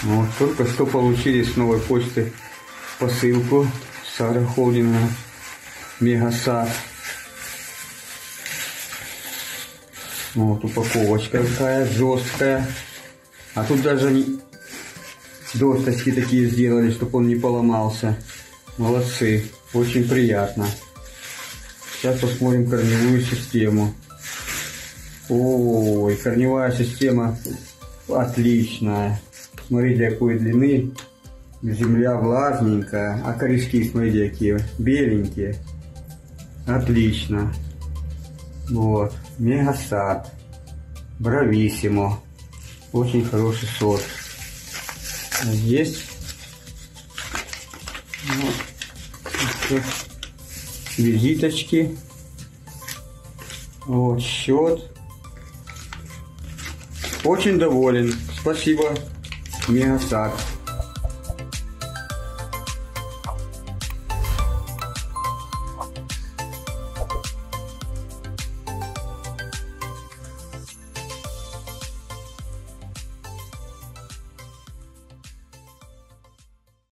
Вот, только что получили с новой почты посылку с агрохолдинга Мегасад. Вот упаковочка такая жесткая. А тут даже досточки такие сделали, чтобы он не поломался. Молодцы, очень приятно. Сейчас посмотрим корневую систему. Ой, корневая система отличная. Смотрите, какой длины. Земля влажненькая. А корешки, смотрите, какие беленькие. Отлично. Вот. Мегасад. Брависсимо. Очень хороший сорт. Здесь вот визиточки. Вот счет. Очень доволен. Спасибо, Мегасад.